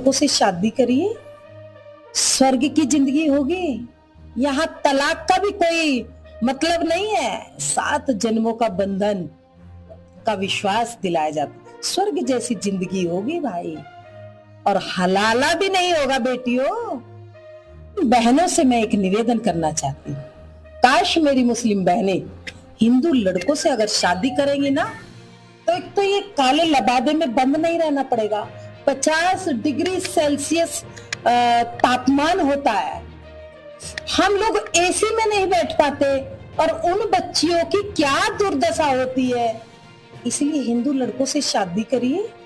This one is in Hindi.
लड़कों से शादी करिए, स्वर्ग की जिंदगी होगी। यहाँ तलाक का भी कोई मतलब नहीं है। 7 जन्मों का बंधन का विश्वास दिलाया जाता, स्वर्ग जैसी जिंदगी होगी भाई। और हलाला भी नहीं होगा बेटियों। बहनों से मैं एक निवेदन करना चाहती हूँ, काश मेरी मुस्लिम बहनें हिंदू लड़कों से अगर शादी करेंगी ना, तो एक तो ये काले लबादे में बंद नहीं रहना पड़ेगा। 50 डिग्री सेल्सियस तापमान होता है, हम लोग एसी में नहीं बैठ पाते, और उन बच्चियों की क्या दुर्दशा होती है। इसलिए हिंदू लड़कों से शादी करिए,